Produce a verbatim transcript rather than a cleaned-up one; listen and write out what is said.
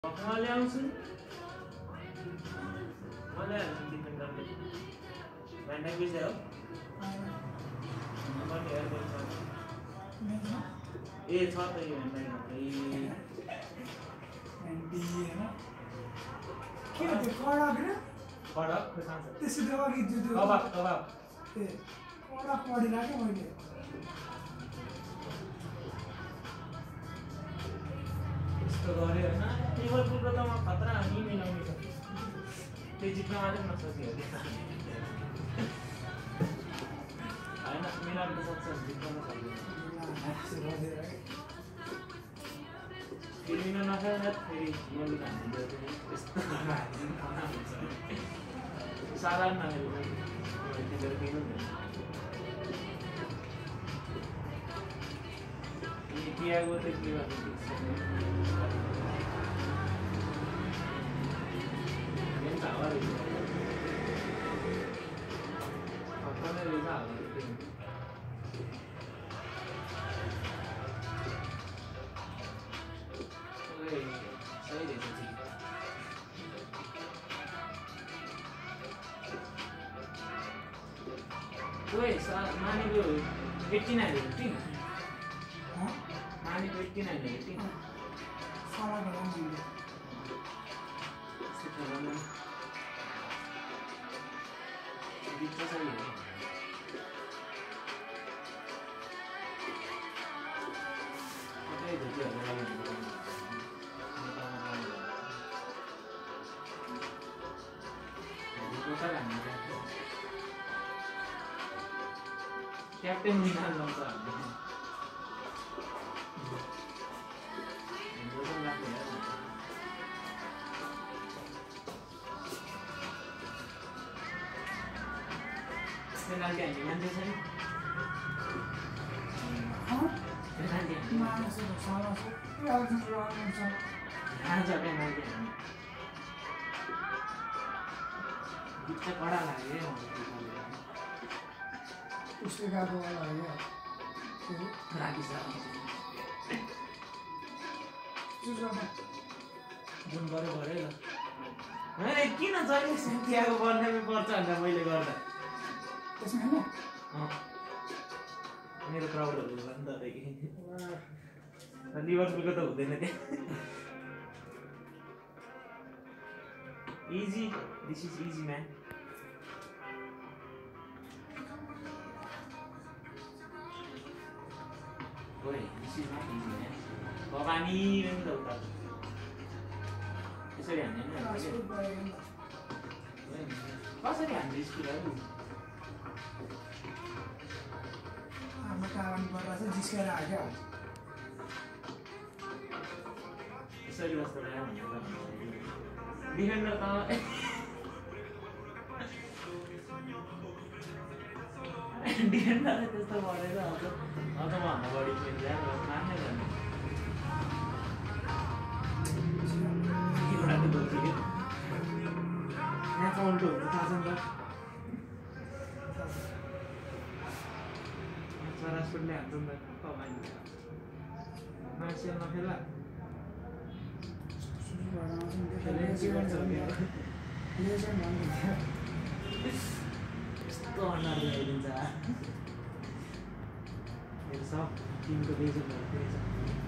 Mali आउँछु मलाई हाल्नु डिफेन्डरले भ्यान्डाइक बिर्स्यो हो नम्बर हेयर गर्छ ए छ त यो भ्यान्डाइक ए एन्डी हैन के हो त्यो कडक र कडक के खान्छ त्यसो त अघि त्यो त्यो कबाब कबाब ए कडक पडिला के मैले यस्तो गरे हैन लिभरपुलको त म खतरा हो नि मिलाउने छ त्यो जित्न मात्रै नसक्यो हैन मिलाउन त सक्छ जित्न नसक्यो फेरि मिलाउन नसक्यो फेरि गोल हान्दिन्छ यस्तो हुन्छ साधारण नखेल्नु त्यतिखेर केही हुँदैन Tiago te priva de bien ahora y papá me diga oye soy de ese chico oye mani lo eighty-nine eighty Mani eighty-nine eighty. साला गला मिल्यो Sekarang bisa saya. Oke, jadi ada lagi. Jadi kita kan Captain Milan langsung. Penalti aja nanti saya. Hah? Penalti. Mana sih salah sih? Ya harus lawan sama. Aja penalti. Kita कड़ा लगे हैं उसके बाद वाला है रागी साहब जुन गरे गरे ल हैन किन जहिले सेन्टियागो बन्नेमै पर्छ भनेर मैले गर्दा त्यसमा हैन अ मेरो क्राउडहरु भन्छ त कि लिभरपुलको त हुँदैन के easy this is easy man ओए this is not easy man Bhawani पनि त उता यसरी हान्दैन कसरी हान्छ स्कुलहरु हाम्रो कारण गर्दा चाहिँ जिस्केर आयो यसरी जस्तो लाग्यो डिफेन्डर त डिफेन्डर त्यस्तो गरेर अब अब भन्दा बढी खेल्छ मान्नै गर्ने एउटा त गल्ती यहाँ काउन्ट हुन्छ थाहा छ नि त राजकोटले हान्छ नि त कमाइन्छ मान्छे नखेला यस्तो अनुहार ल्याइदिन्छ हेर्छ टिमको बेजन भइदिन्छ